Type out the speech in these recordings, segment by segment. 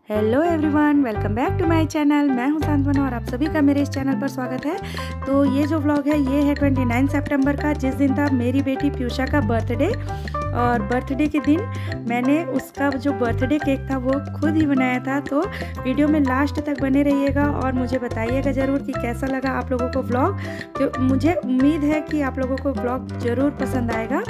Hello everyone, welcome back to my channel. मैं हूं सांत्वना और आप सभी का मेरे इस चैनल पर स्वागत है। तो ये जो व्लॉग है ये है 29 सितंबर का, जिस दिन था मेरी बेटी प्यूषा का बर्थडे। और बर्थडे के दिन मैंने उसका जो बर्थडे केक था वो खुद ही बनाया था। तो वीडियो में लास्ट तक बने रहिएगा और मुझे बताइएगा ज़रूर कि कैसा लगा आप लोगों को व्लॉग। तो मुझे उम्मीद है कि आप लोगों को व्लॉग ज़रूर पसंद आएगा।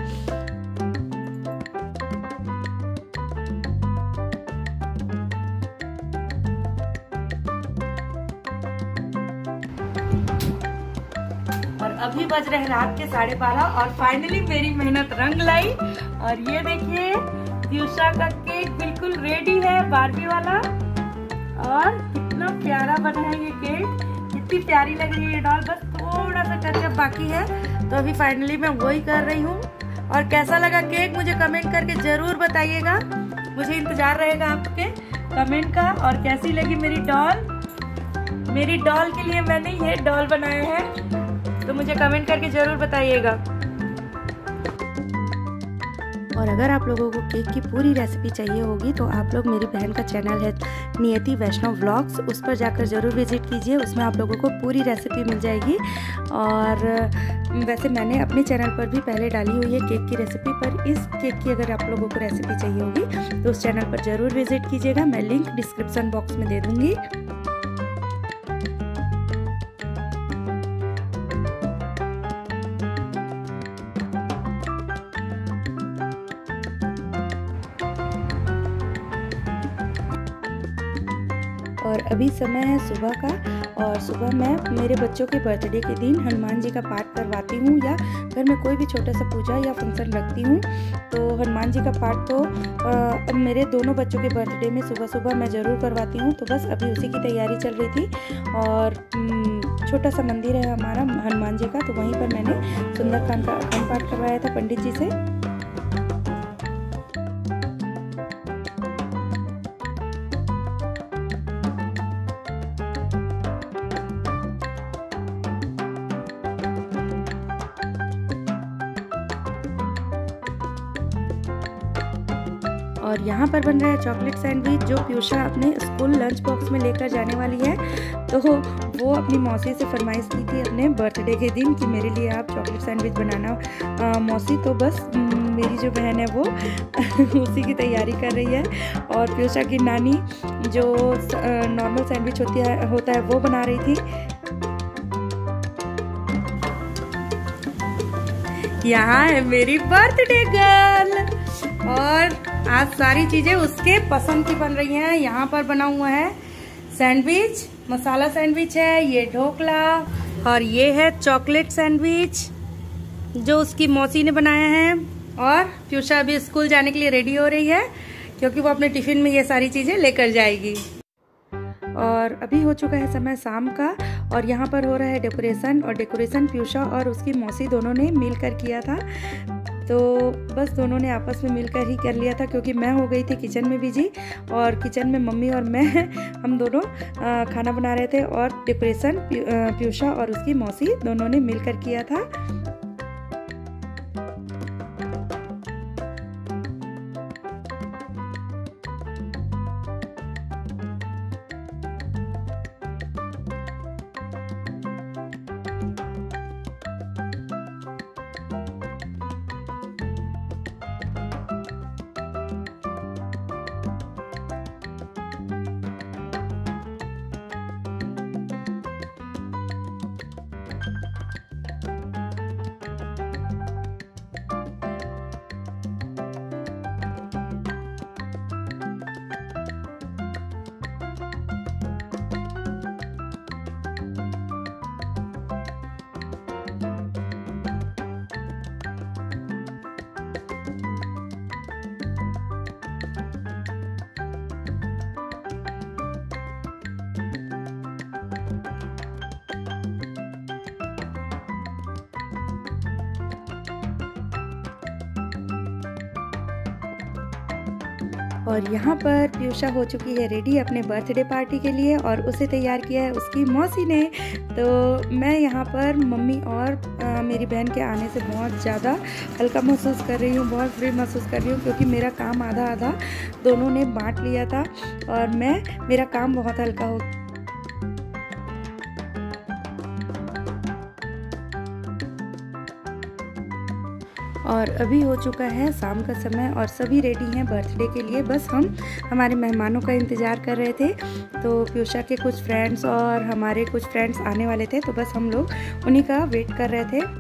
और अभी बज रहे हैं रात के 12:30 और फाइनली मेरी मेहनत रंग लाई। और ये देखिए प्यूषा का केक बिल्कुल रेडी है, बारबी वाला। और कितना प्यारा बना है ये केक, कितनी प्यारी लग रही है ये डॉल। बस थोड़ा सा टचअप बाकी है, तो अभी फाइनली मैं वही कर रही हूँ। और कैसा लगा केक मुझे कमेंट करके जरूर बताइएगा, मुझे इंतजार रहेगा आपके कमेंट का। और कैसी लगी मेरी डॉल। मेरी डॉल के लिए मैंने ये डॉल बनाया है, तो मुझे कमेंट करके ज़रूर बताइएगा। और अगर आप लोगों को केक की पूरी रेसिपी चाहिए होगी तो आप लोग, मेरी बहन का चैनल है नियति वैष्णव व्लॉग्स, उस पर जाकर ज़रूर विजिट कीजिए। उसमें आप लोगों को पूरी रेसिपी मिल जाएगी। और वैसे मैंने अपने चैनल पर भी पहले डाली हुई है केक की रेसिपी, पर इस केक की अगर आप लोगों को रेसिपी चाहिए होगी तो उस चैनल पर ज़रूर विजिट कीजिएगा। मैं लिंक डिस्क्रिप्शन बॉक्स में दे दूँगी। और अभी समय है सुबह का, और सुबह मैं मेरे बच्चों के बर्थडे के दिन हनुमान जी का पाठ करवाती हूँ, या घर में कोई भी छोटा सा पूजा या फंक्शन रखती हूँ। तो हनुमान जी का पाठ तो मेरे दोनों बच्चों के बर्थडे में सुबह सुबह मैं ज़रूर करवाती हूँ। तो बस अभी उसी की तैयारी चल रही थी। और छोटा सा मंदिर है हमारा हनुमान जी का, तो वहीं पर मैंने सुंदरकांड का अखंड पाठ करवाया था पंडित जी से। और यहाँ पर बन रहा है चॉकलेट सैंडविच, जो प्यूषा अपने स्कूल लंच बॉक्स में लेकर जाने वाली है। तो वो अपनी मौसी से फरमाइश की थी अपने बर्थडे के दिन कि मेरे लिए आप चॉकलेट सैंडविच बनाना मौसी। तो बस मेरी जो बहन है वो उसी की तैयारी कर रही है। और प्यूषा की नानी जो नॉर्मल सैंडविच होता है वो बना रही थी। यहाँ है मेरी बर्थडे गर्ल, और आज सारी चीजें उसके पसंद की बन रही हैं। यहाँ पर बना हुआ है सैंडविच, मसाला सैंडविच है, ये ढोकला, और ये है चॉकलेट सैंडविच जो उसकी मौसी ने बनाया है। और प्यूषा अभी स्कूल जाने के लिए रेडी हो रही है, क्योंकि वो अपने टिफिन में ये सारी चीजें लेकर जाएगी। और अभी हो चुका है समय शाम का, और यहाँ पर हो रहा है डेकोरेशन। और डेकोरेशन प्यूषा और उसकी मौसी दोनों ने मिलकर किया था। तो बस दोनों ने आपस में मिलकर ही कर लिया था, क्योंकि मैं हो गई थी किचन में बिजी, और किचन में मम्मी और मैं हम दोनों खाना बना रहे थे। और डेकोरेशन प्यूषा और उसकी मौसी दोनों ने मिलकर किया था। और यहाँ पर पीयूषा हो चुकी है रेडी अपने बर्थडे पार्टी के लिए और उसे तैयार किया है उसकी मौसी ने। तो मैं यहाँ पर मम्मी और मेरी बहन के आने से बहुत ज़्यादा हल्का महसूस कर रही हूँ, बहुत फ्री महसूस कर रही हूँ, क्योंकि मेरा काम आधा आधा दोनों ने बांट लिया था और मेरा काम बहुत हल्का हो। और अभी हो चुका है शाम का समय और सभी रेडी हैं बर्थडे के लिए। बस हम हमारे मेहमानों का इंतज़ार कर रहे थे। तो पीयूषा के कुछ फ्रेंड्स और हमारे कुछ फ्रेंड्स आने वाले थे, तो बस हम लोग उन्हीं का वेट कर रहे थे।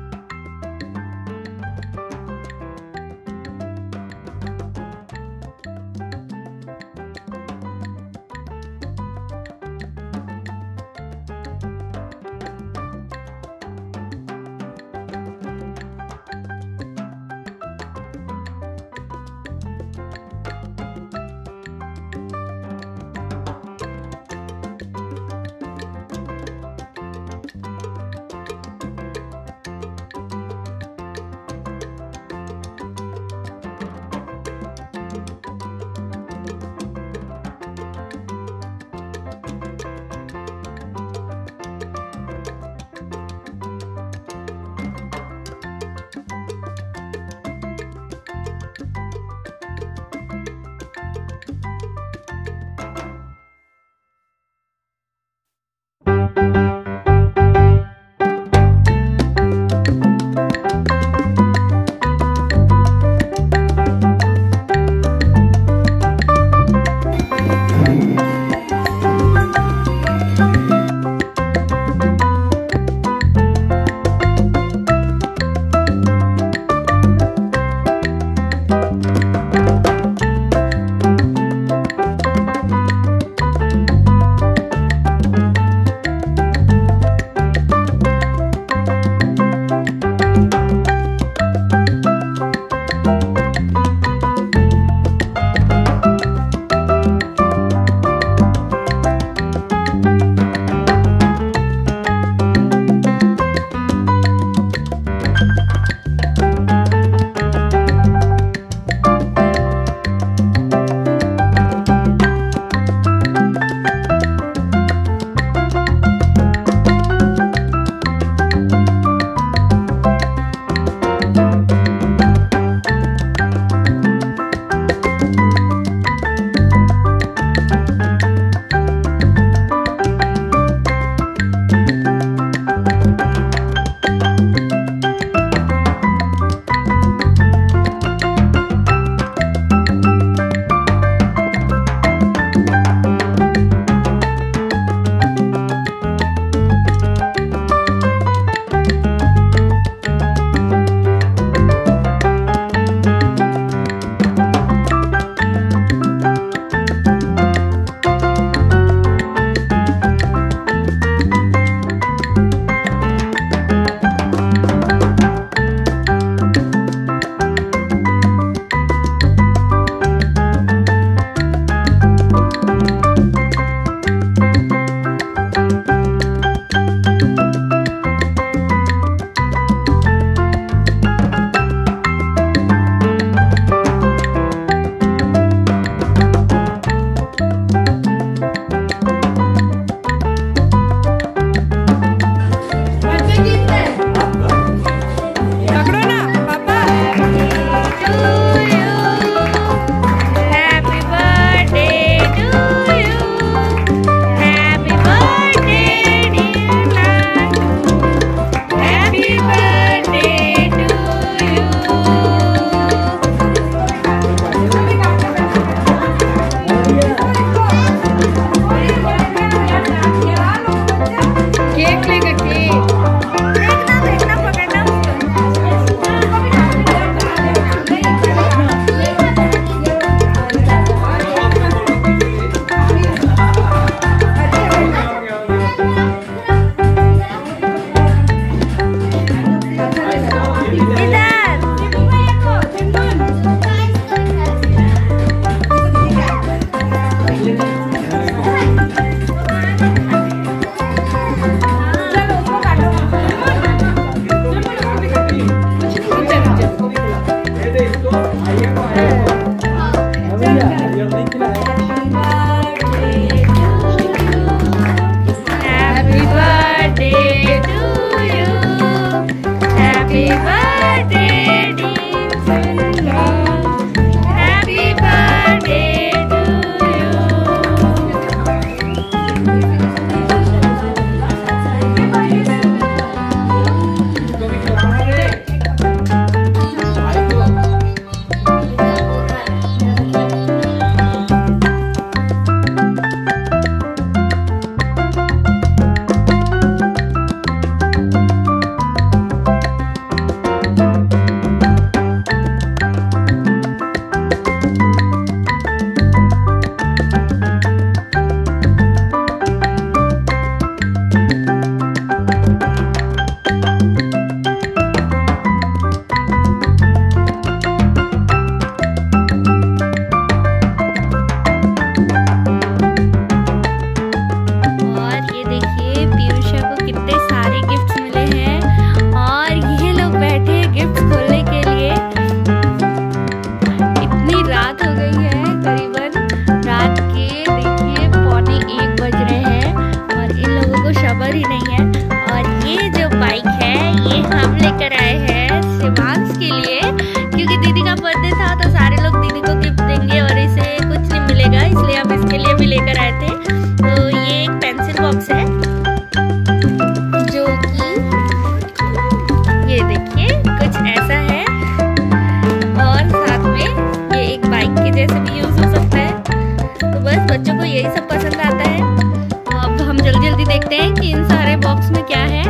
हम इसके लिए भी लेकर आए थे। तो ये एक पेंसिल बॉक्स है जो कि ये देखिए कुछ ऐसा है, और साथ में ये एक बाइक के जैसे भी यूज हो सकता है। तो बस बच्चों को यही सब पसंद आता है। तो अब हम जल्दी जल्दी देखते हैं कि इन सारे बॉक्स में क्या है।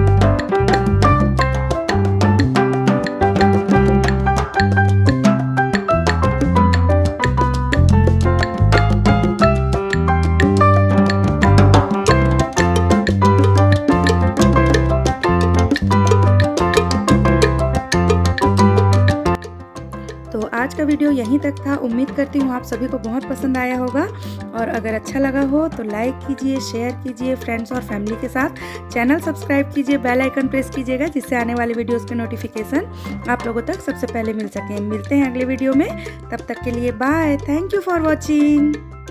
तो आज का वीडियो यहीं तक था। उम्मीद करती हूँ आप सभी को बहुत पसंद आया होगा, और अगर अच्छा लगा हो तो लाइक कीजिए, शेयर कीजिए फ्रेंड्स और फैमिली के साथ। चैनल सब्सक्राइब कीजिए, बेल आइकन प्रेस कीजिएगा, जिससे आने वाले वीडियोस के नोटिफिकेशन आप लोगों तक सबसे पहले मिल सकें। मिलते हैं अगले वीडियो में, तब तक के लिए bye. Thank you for watching.